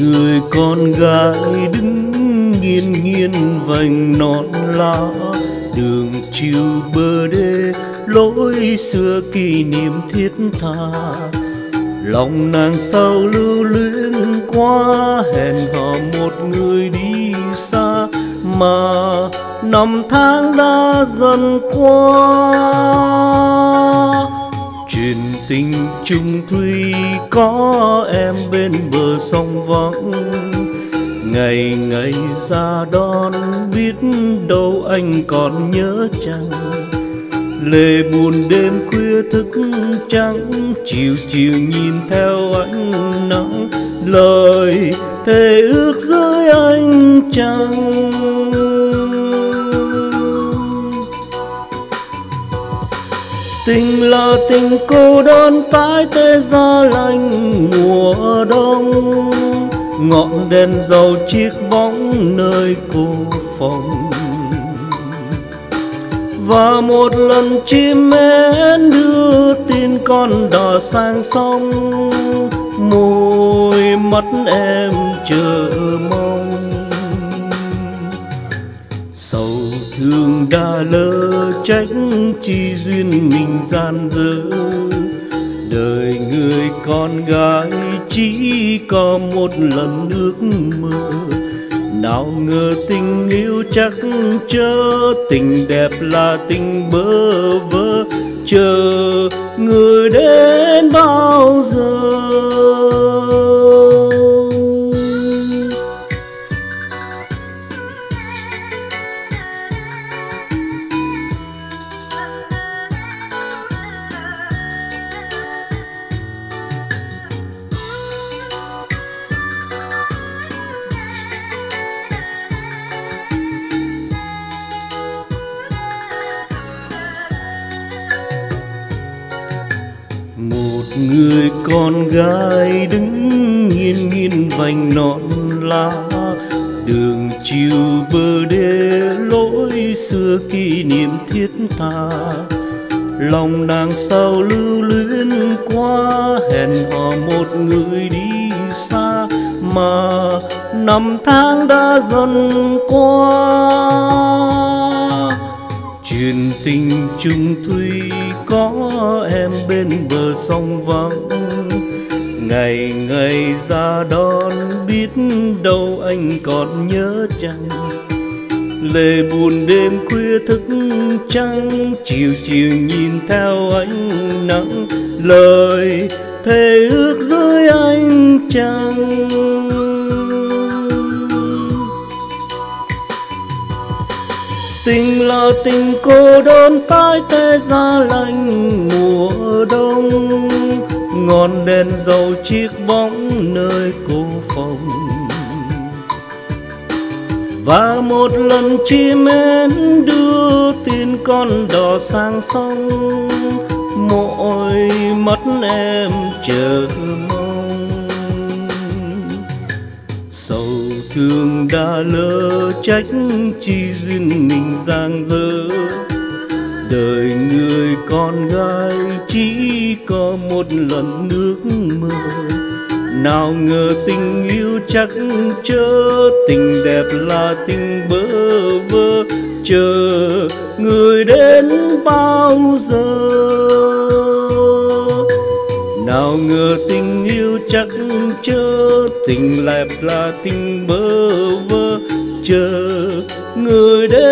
người con gái đứng nghiêng nghiêng vành non lá, đường chiều bờ đê lối xưa kỷ niệm thiết tha. Lòng nàng sao lưu luyến quá, hẹn hò một người đi xa, mà năm tháng đã dần qua. Chuyện tình chung thủy có em bên bờ sông vắng, ngày ngày ra đón biết đâu anh còn nhớ chăng. Lệ buồn đêm khuya thức trắng, chiều chiều nhìn theo ánh nắng, lời thề ước dưới ánh trăng. Tình là tình cô đơn tái tê giá lạnh mùa đông, ngọn đèn dầu chiếc bóng nơi cô phòng. Và một lần chim én đưa tin con đò sang sông, môi mắt em chờ mong. Sầu thương đã lỡ trách chi duyên mình gian dở, đời người con gái chỉ có một lần ước mơ. Nào ngờ tình yêu chắc chớ, tình đẹp là tình bơ vơ, chờ người đến bao giờ. Người con gái đứng nghiêng nghiêng vành non lá, đường chiều bờ đê lối xưa kỷ niệm thiết tha. Lòng nàng sao lưu luyến quá, hẹn hò một người đi xa, mà năm tháng đã dần qua. Chuyện tình chung thủy có em bên bờ sông vắng, ngày ngày ra đón biết đâu anh còn nhớ chăng. Lệ buồn đêm khuya thức trắng, chiều chiều nhìn theo ánh nắng, lời thề ước dưới ánh trăng. Tình là tình cô đơn tái tê giá lạnh mùa đông, ngọn đèn dầu chiếc bóng nơi cô phòng. Và một lần chim én đưa tin con đò sang sông, mỗi mắt em chờ mong. Sầu thương đã lỡ trách chi duyên mình giang dở, đời người con gái chỉ có một lần ước mơ. Nào ngờ tình yêu chắc chớ, tình đẹp là tình bơ vơ, chờ người đến bao giờ. Nào ngờ tình yêu chắc chớ, tình đẹp là tình bơ vơ, chờ người đến